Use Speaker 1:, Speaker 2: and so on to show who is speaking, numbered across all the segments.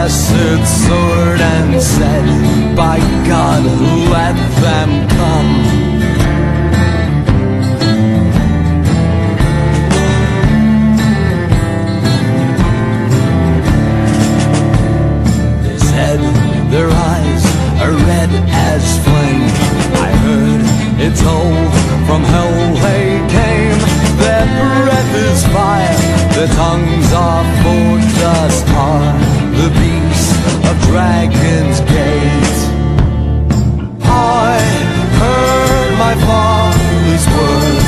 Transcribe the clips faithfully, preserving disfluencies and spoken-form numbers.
Speaker 1: blessed sword and said, by God, let them come. They said their eyes are red as flame. I heard it told from hell they came. Their breath is fire, their tongues are forked dust, are the beasts of Dragon's Gate. I heard my father's words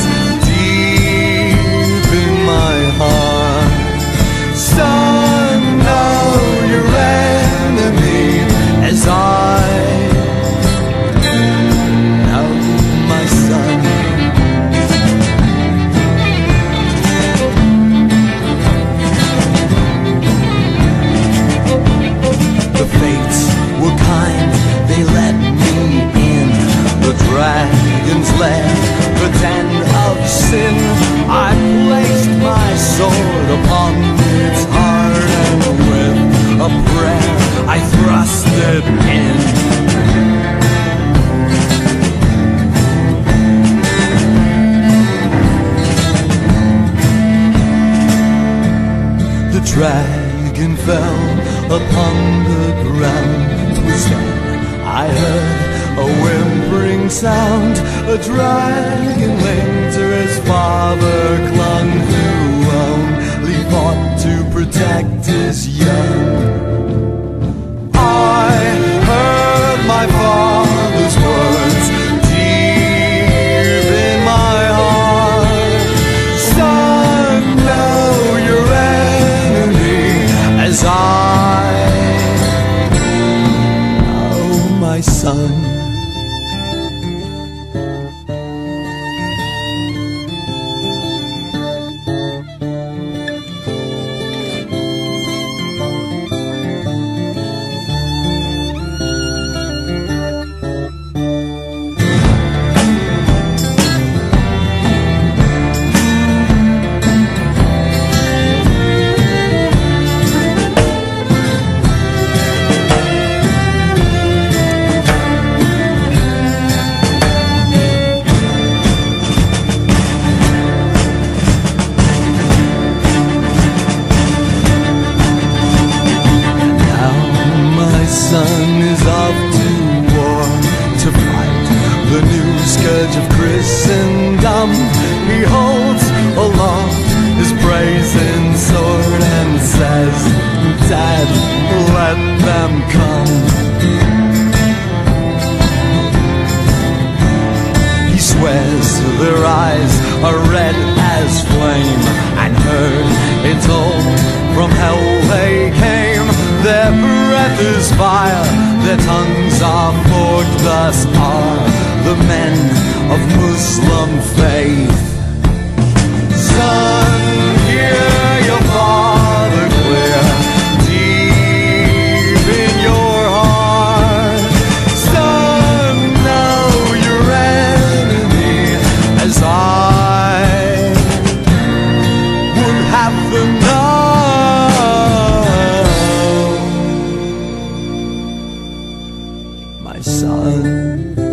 Speaker 1: deep in my heart. Son, know your enemy as I know my son. The fates were kind, they let me in the dragon's lair, the den of sin. I placed my sword upon its heart, and with a prayer I thrust it in. The dragon fell upon the ground. 'Twas then I heard a whimpering sound. A dragonling to his father clung, who only fought to protect his young. I heard my father's words deep in my heart. Son, know your enemy as I know my son. Son is off to war to fight the new scourge of Christendom. He holds aloft his brazen sword and says, Dad, let them come. He swears their eyes are red as flame, and heard it told from hell they came. Their breath is fire, their tongues are forked, thus are the men of Muslim faith. Son, hear your father clear, deep in your heart. Son, know your enemy as I would have them know. My son.